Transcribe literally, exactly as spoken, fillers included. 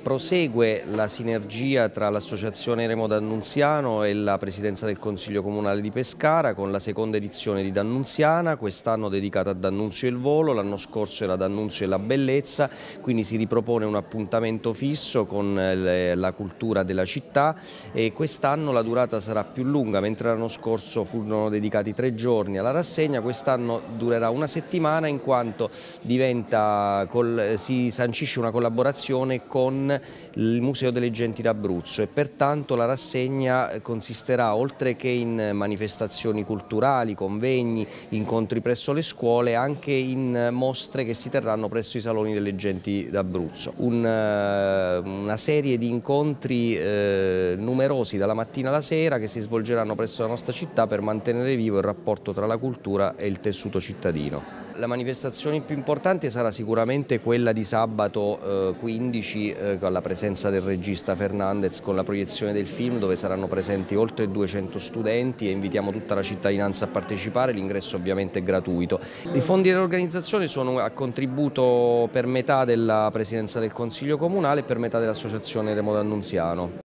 Prosegue la sinergia tra l'Associazione Remo D'Annunziano e la Presidenza del Consiglio Comunale di Pescara con la seconda edizione di D'Annunziana, quest'anno dedicata a D'Annunzio e il volo, l'anno scorso era D'Annunzio e la bellezza, quindi si ripropone un appuntamento fisso con le, la cultura della città e quest'anno la durata sarà più lunga, mentre l'anno scorso furono dedicati tre giorni alla rassegna, quest'anno durerà una settimana in quanto diventa, col, si sancisce una collaborazione con il Museo delle Genti d'Abruzzo e pertanto la rassegna consisterà, oltre che in manifestazioni culturali, convegni, incontri presso le scuole, anche in mostre che si terranno presso i saloni delle Genti d'Abruzzo. Un, una serie di incontri eh, numerosi dalla mattina alla sera che si svolgeranno presso la nostra città per mantenere vivo il rapporto tra la cultura e il tessuto cittadino. La manifestazione più importante sarà sicuramente quella di sabato eh, quindici eh, con la presenza del regista Fernandez con la proiezione del film, dove saranno presenti oltre duecento studenti e invitiamo tutta la cittadinanza a partecipare, l'ingresso ovviamente è gratuito. I fondi dell'organizzazione sono a contributo per metà della Presidenza del Consiglio Comunale e per metà dell'Associazione Remo D'Annunziano.